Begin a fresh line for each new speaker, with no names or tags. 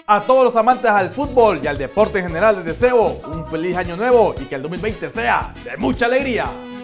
A todos los amantes al fútbol y al deporte en general les deseo un feliz año nuevo y que el 2020 sea de mucha alegría.